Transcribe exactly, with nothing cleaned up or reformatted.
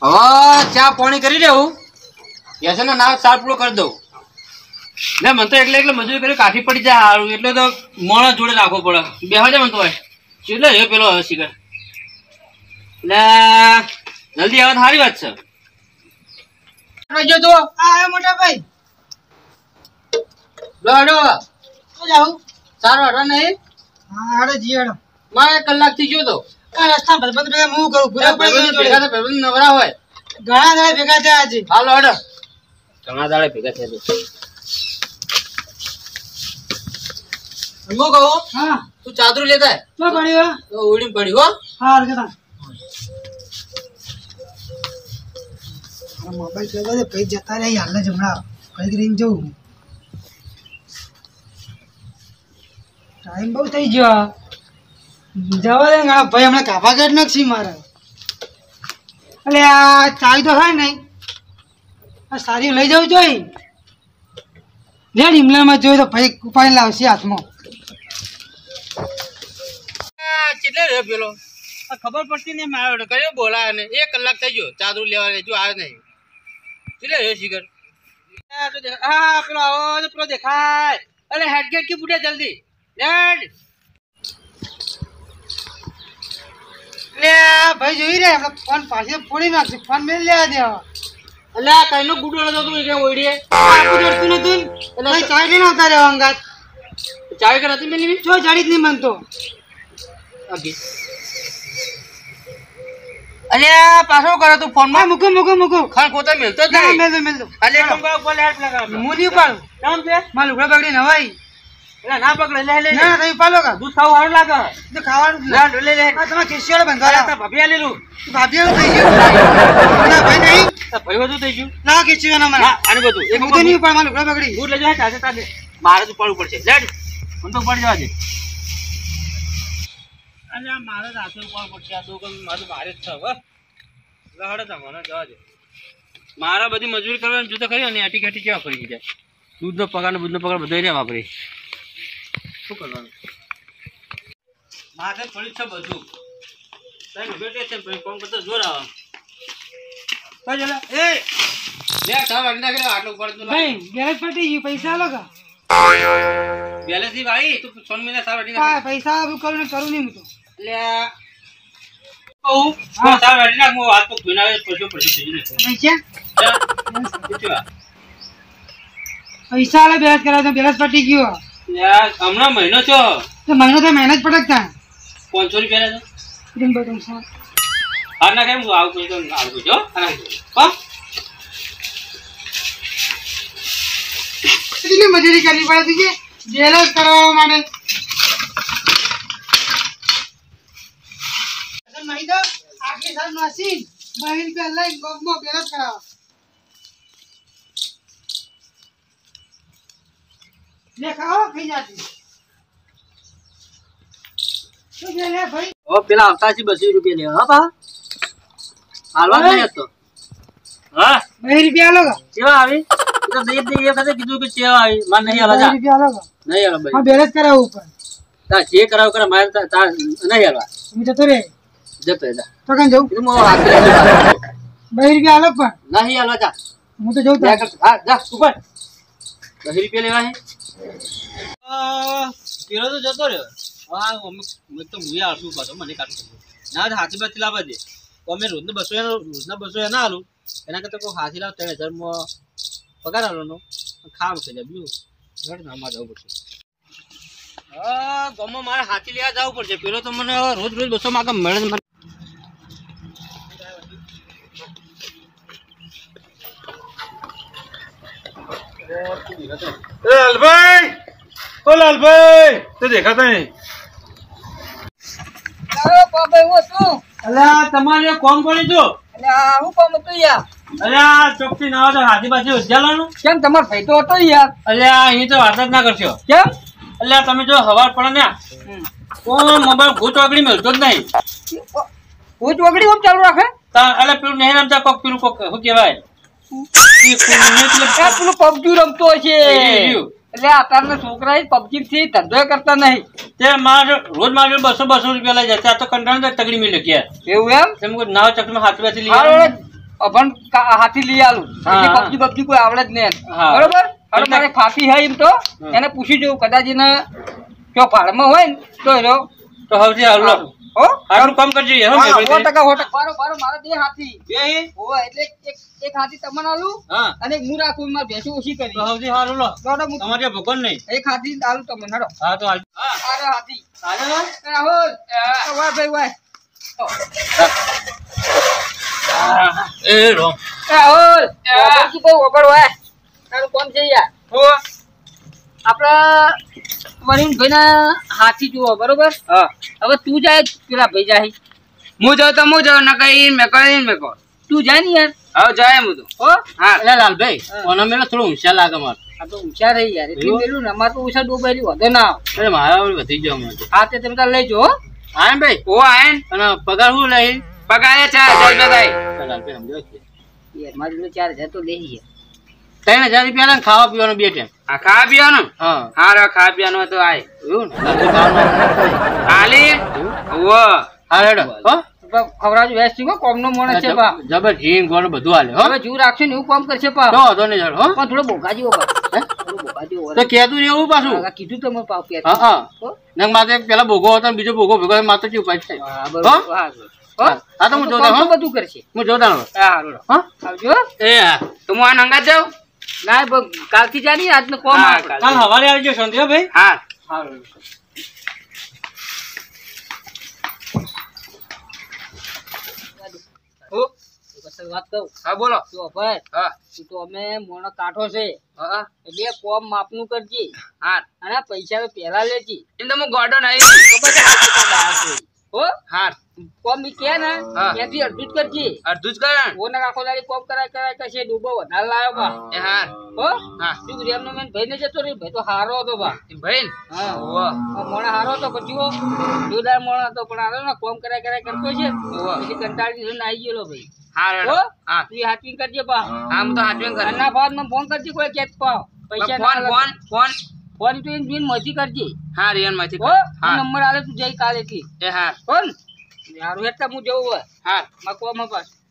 હવે ચા પાણી કરી દેવું યસે ને ના સાર પૂરો કરી દઉં ને મને તો એટલે એટલે મજૂરી કરી કાઠી પડી જાય સારું એટલે તો મોણા જોડે રાખવો પડે બેહવા જાય મને તો ભાઈ એટલે એ પેલો હવે શીખર એટલે જલ્દી આવે સારી વાત છે જો તો આ મોટા ભાઈ દોડો તો જાઉં સારો હટો નહીં હા હાડે જીયાડો મારે કલાક થી ગયો તો આ રસ્તા ભાઈબંધ ભેગા હું કરું પૂરા ભેગા તો ભાઈબંધ નવરા હોય ઘણા દાડા ભેગા થયા આજે હાલો હટો ઘણા દાડે ભેગા થયા હું કહું હા તું ચાદરું લેતા તો પડ્યો તો ઉડીમ પડી હો હા રગતા મોબાઈલ પેલા દે પૈ જતા રહી હાલ જમણા કઈ કરીને જવું ટાઈમ બહુ થઈ ગયો જવા દે ઘણા ભાઈ હમણાં કાપા કાઢ નાખશી મારે એટલે આ ચાવી તો હોય નહીં આ સારી લઈ જવું જોઈએ લેડ હિમલામાં જોઈ તો ભાઈ ઉપાડી લાવશે હાથમાં કેટલે રહ્યો પેલો ખબર પડતી નહીં મારો કયો બોલાય ને એક કલાક થઈ ગયો ચાદરું લેવા જો આવે નહીં કેટલે રહ્યો શિખર હા પેલો આવો પેલો દેખાય અરે હેડ ગેટ કી બુટે જલ્દી હેડ લે ભાઈ જોઈ રે આપણે ફોન પાછે ફોડી નાખશે ફોન મેલ લેવા દેવા એટલે આ કઈનો ગુડો નતો તું કે ઓડીએ આપું ડરતું નતું એટલે ચાય લઈને આવતા રહેવા અંગાત ચાય કે નથી મેલી જો જાડી જ નહીં માનતો અગી અલે પાછો કરો તું ફોન માં મૂકો મૂકો મૂકો ખાન કોતા મેલતો જ ના નહીં મેલ દો મેલ દો અલે કમ કરો ઉપર હેડ લગા હું નહીં પાડું નામ છે માર લુગડા બગડી નવાઈ એટલે ના પકડે લે લે ના તમે પાલો કા દૂધ ખાવ હારું લાગે તો ખાવાનું જ લે નહીં. લે લે આ તમે કેશિયાળો બંધારા અરે ભાભી આલેલું ભાભી એવું થઈ ગયું ના ભાઈ નહીં ભાઈ બધું થઈ ગયું ના કેશિયાળો મને હા આને બધું એક હું તો નહીં પણ માર લુગડા બગડી દૂધ લેજો તાજે તાજે મારે તો પડવું પડશે લેડ હું તો પડી જવા દે અરે આ મારે રાતે ઉપર પડશે આ દોગમ મારું મારે જ છે હવે લહડે તા મને જવા દે મારા બધી મજૂરી કરવાની જુદો કરી અને આટી કાટી કેવા ફરી જાય દૂધનો પગાર ને દૂધનો પગાર બધો રહ્યા વાપરી શું કરવાનું માથે પડી છે બધું તારી બેટે છે કોમ કરતો જોર આવે કઈ જલા એ લે તા વાડી નાખે આટલો ઉપર તો ભાઈ ગેરેજ પટી ગયું પૈસા આલો કા બેલેન્સ થી ભાઈ તું સોન મહિના સા વાડી હા નાખે પૈસા હું કરું ને કરું નહીં હું તો લે ઓ હા સા વાડી નાખ મો હાથ પગ ધોઈને આવે પછી પછી થઈ પૈસા જશે પૈસા આલે બેલેન્સ કરાવ તો બેલેન્સ પટી ગયો યાર હમણાં મહિનો છો તો મહિનો તો મહેનત પટકતા પાંચસો રૂપિયા લેજો દિન બટન સા હા ના કેમ આવું કોઈ તો આવું જો હા કેટલી મજૂરી કરવી પડે તુજે બેલેન્સ કરાવવા માટે નહીં તો આખી સાલ મશીન બહેન કે લઈ ગોગમાં બેલેન્સ કરાવ લે ખાઓ ખાઈ જાતી શું છે લે ભાઈ ઓ પેલા આવતાજી બસો રૂપિયા લેવા હા બા હાલવા નહીં હતો હા બે રૂપિયા આલો કા કેવા આવી તો દે દે એ વખતે કીધું કે કેવા આવી માર નહીં હાલવા જા બે રૂપિયા આલો કા નહીં હાલવા ભાઈ હા બેલેન્સ કરાવવું ઉપર તા જે કરાવ કરે મારે તા તા નહીં હાલવા હું જતો રે જતો જા તો કાં જાઉં તું મો હાથ લે બે રૂપિયા આલો પણ નહીં હાલવા જા હું તો જાઉં જા કર હા જા ઉપર દસ રૂપિયા લેવા છે આ કેરો તો જતો રહ્યો હા મમ્મી તો મુયા આલશું પાછો મને કાઢું ના હાથી બાથી લાવવા દે તો અમે રોજને બસો રોજના બસો એના આલું એના કરતા કોઈ હાથી લાવ ત્રણ હજારમાં પગાર આલવાનો ખાવાનું થઈ જાય બીજું ઘર નામાં જવું પડશે હા ગામમાં મારે હાથી લેવા જવું પડશે પેલો તો મને રોજ રોજ બસો માગે મળે મને લાલભાઈ ઓ લાલભાઈ તો દેખાતા નહીં અરે બાબા હું શું અલ્યા તમારે કોમ કરી જો અલ્યા હું કામ હતું યાર અલ્યા ચોકથી ના આવે તો હાથી બાજી ઉજ્જાલાનું કેમ તમાર ભાઈ તો હતો યાર અલ્યા અહીં તો વાત જ ના કરશો કેમ અલ્યા તમે જો હવાર પડે ને તો મોબાઈલ ભૂત વાગડી મળતો જ નહીં ભૂત વગડી ઓમ ચાલુ રાખે અલ્યા પેલું નહીં રમતા કોક પેલું કોક શું કહેવાય પેલું પબજી રમતો છે એટલે અત્યારના છોકરા પબજી થી ધંધો કરતા નહીં તે મારે રોજ મારે બસો બસો રૂપિયા લઈ જાય ત્યાં તો કંટાળ તગડી મિલે ગયા એવું એમ તેમ કોઈ નવા ચકમાં હાથ બેસી લઈ અભણ કા- હાથી લઈ આલું હા, એટલે હા. પબજી બબજી કોઈ આવડે જ નહીં હા. બરોબર હવે એટલે- મારે ફાંસી હે એમ તો હા. એને પૂછી જોઉં કદાચ એને જો ભાડમાં હોય ને તો એનો તો સૌથી હારું લો. હો આટલું કામ કરજો યાર, હો હા, સો મહેરબાની ટકા સો ટકા બારો બારો મારા બે હાથી કરી. બે હે? હોવે, એટલે એક એક હાથી તમને આલું હા અને એક હું રાખું મારે ભેંસો ઓછી કરી તો સૌથી હારું લો. દોડો હું તમારે ત્યાં ભગવાન નહીં. એક હાથી આલું તમને હેડો હા તો હાલ. હા આરે હાથી હાલે લો. એ રાહુલ એ વાહ ભાઈ વાહ એ રો. એ રાહુલ ઓબરજી ભાઈ ઓબર વાહ તારું કોણ છે યાર હો આપડા વરુણભાઈ ના હાથી જુઓ બરોબર હા હવે તું જાય પેલા ભાઈ જાય હું જાઉં તો હું જાઉં ન કઈ મેં કઈ મેં કહો તું જાય ને યાર હવે જાય હું તો હો હા એટલે લાલભાઈ ઓનો મેલો થોડો હોશિયાર લાગે મારે. આ તો ઊંચા રહી યાર એટલી પેલું ને અમારે તો ઊંચા ડૂબાયેલી વધો ના આવે અરે મારા વળી વધી ગયો હમણાં તો. હા તે તમે તાર લઈ જો હો હા એમ ભાઈ. ઓ આયન અને પગાર શું લઈ? પગારે ચાર હજાર રૂપિયા થાય લાલભાઈ સમજો છે. યાર મારી જોડે ચાર હજાર તો લઈ યાર ત્રણ હજાર રૂપિયા ને ખાવા પીવાનું બે ટાઈમ. આ ખાવા પીવાનું હા હારો ખાવા પીવાનું તો આય એવું ને લાલભાઈ ખાવાનું. હાલી ઓ હા હેડો હો. ખવડાવજો વેસ્ટ કો કોમનો મોણસ છે બા જબર ઘી ગોળ બધું હાલે હો. હવે જીવ રાખશે ને એવું કામ કરશે પા તો વાંધો નહીં હેડો, હો. પણ થોડો બોગા જેવો બા થોડો બોગા જેવો તો કહેતું રહેવું પાછું. આ કીધું તો મેં પાવ હા હા હો ને માથે પેલા ભોગો હતો ને બીજો ભોગો ભેગો માથે ચૂપ થાય. હા હો? બરોબર હા હો હા તો હું જોતા કામ હો. તો બધું કરશે હું જોતા રહું. હા હારું હા આવજો એ હા તો હું આ નંગા જાઉં ના બ- કાલથી જાની આજનો કોમ હા, આપણે. કાલ. કાલ સવારે આવજો સંધ્યા ભાઈ. હા હારું. હો એક વખત વાત કહું હા બોલો જો ભાઈ હા તું તો અમે મોણો કાઠો છે હા એટલે કોમ માપનું કરજે હા અને પૈસા તો પહેલા લેજે એમ તો હું ગોડો નહીં ખબર છે આ કેટલા ડાયા છે. હો હા કોમ ઈ કે ને હા. ત્યાંથી અડધું જ કરજે અડધું જ કરે ઓ ને આખો દાડી કોમ કરાય કરાય કરશે ડૂબો વધારે લાયો બા એ હા હો હા તું રેમનો મેન ભાઈ ને જતો રે ભાઈ તો હારો હતો બા એ ભાઈ હા ઓવા આ મોણા હારો હતો પછી ઓ જોરદાર મોણા હતો પણ હારો ને કોમ કરાય કરાય કરતો છે ઓવા. પછી કંટાળી જઈને આવી ગયેલો ભાઈ હા હો રેડો હા તું હાચવીને કરજે બા હા હું તો હાચવીને કરે ઘરના ભાત માં ફોન કરજે કોઈ કેત પાવ પૈસા ફોન ના ફોન ફોન ફોન તો એને જોઈને મજી કરજે હા રિયન માંથી હો હા નંબર આલે તું જઈ કાલે થી એ હા કોણ યાર એટલે હું જવું હોય હા માં કોમ પાસ